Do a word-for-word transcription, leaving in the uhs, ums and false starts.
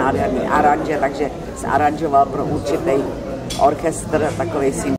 nádherný aranže, takže se aranžoval pro určitý orchestr, takový